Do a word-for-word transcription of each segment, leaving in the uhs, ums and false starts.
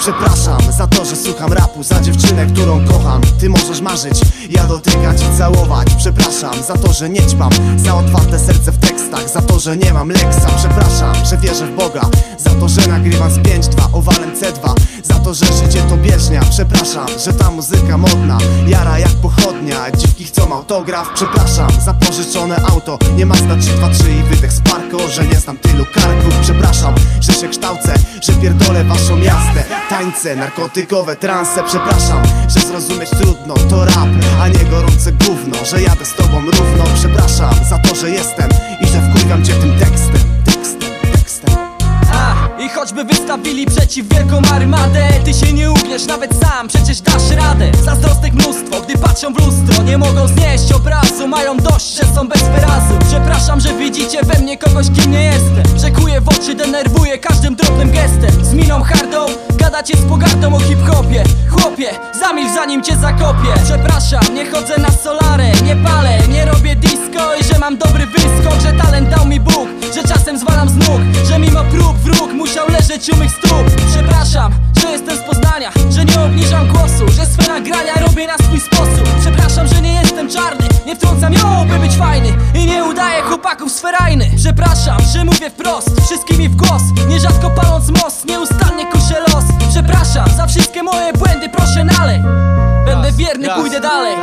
Przepraszam za to, że słucham rapu, za dziewczynę, którą kocham. Ty możesz marzyć, ja dotykać i całować. Przepraszam za to, że nie ćpam, za otwarte serce w tekstach, za to, że nie mam leksa. Przepraszam, że wierzę w Boga, za to, że nagrywam z pięć dwa owalem C dwa, za to, że życie to bieżnia. Przepraszam, że ta muzyka modna jara jak pochodnia dziwki chcą autograf. Przepraszam za pożyczone auto, nie Mazda trzy dwa trzy i wydech z parko, że nie znam tylu karków. Przepraszam, że się kształcę, że pierdolę waszą jazdę, tańce, narkotykowe transe. Przepraszam, że zrozumieć trudno to rap, a nie gorące gówno, że jadę z tobą równo. Przepraszam za to, że jestem i że wkurwiam cię tym tekstem, tekstem, tekstem. A, i choćby wystawili przeciw wielką armadę, ty się nie ugniesz nawet sam, przecież dasz radę. Zazdrosnych mnóstwo, gdy patrzą w lustro, nie mogą znieść obrazu, mają dość, że są bez wyrazu. Przepraszam, że widzicie we mnie kogoś, kim nie jestem, że kuję w oczy, denerwuję każdym drobnym gestem. Z miną hardą, gadacie z pogardą o hip-hopie. Chłopie, zamilcz zanim cię zakopię. Przepraszam, nie chodzę na solarę, nie palę, nie robię disco i że mam dobry wyskok, że talent dał mi Bóg, że czasem zwalam z nóg, że mimo prób wróg musiał leżeć u mych stóp. Przepraszam, że jestem z Poznania, że nie obniżam głosu, że swe nagrania robię na swój sposób. Przepraszam, że nie jestem czarny, nie wtrącam ją, by być fajny i nie udaję chłopaków sferajny. Przepraszam, że mówię wprost, wszystkimi w głos, nierzadko paląc most, nieustannie kuszę los. Przepraszam za wszystkie moje błędy, proszę nalej, będę wierny, pójdę dalej.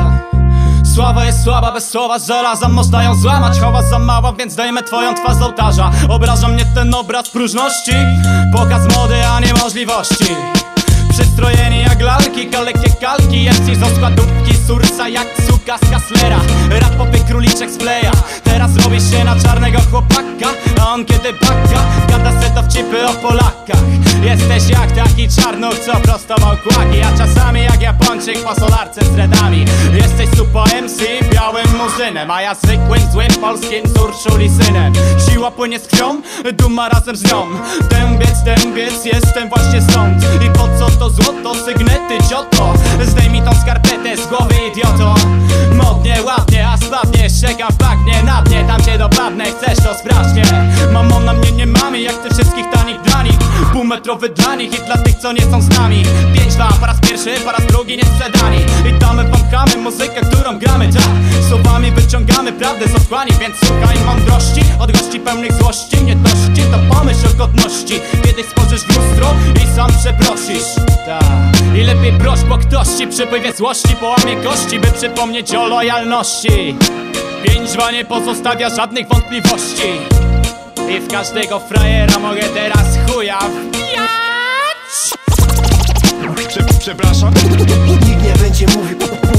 Sława jest słaba, bez słowa żelaza można ją złamać. Chowa za mała, więc dajmy twoją twarz z ołtarza. Obraża mnie ten obraz próżności, pokaz mody, a nie możliwości. Przystrojeni jak lalki, kalekie kalki, M C z składówki, sursa jak suka z Kasslera. Rap popy króliczek z Playa, teraz robi się na czarnego chłopaka, a on kiedy baka, gada se dowcipy o Polakach. Jesteś jak taki czarnuch, co prostował kłaki, a czasami jak Japończyk po solarce z dreadami. Jesteś super M C, białym murzynem, a ja zwykłym, złym polskim z Urszuli synem. Siła płynie z krwią, duma razem z nią. Dębiec, dębiec, jestem właśnie stąd. I po co to złoto, sygnety, cioto? Zdejmij tą skarpetę z głowy, idioto. Modnie, ładnie, a spadnie, sięgam w bagnie, na dnie, tam cię dopadnę, chcesz to sprawdź, Mamą na mnie nie mamy, jak ty wszystkich tanich dla nich. Półmetrowy dla nich i dla tych, co nie są z nami. pięć dwa, po raz pierwszy, po raz drugi nie sprzedani. I damy wam chamy, muzykę, którą gramy, tak. Słowami wyciągamy prawdę z otchłani, więc słuchaj mądrości od gości pełnych złości. Nie dości, to pomyśl o godności, kiedyś spojrzysz w lustro i sam przeprosisz, tak. I lepiej proś, bo ktoś ci przypływie złości, połamie kości, by przypomnieć o lojalności. pięć dwa nie pozostawia żadnych wątpliwości i w każdego frajera mogę teraz chuja wbijać. Prze Przepraszam? Nikt nie będzie mówił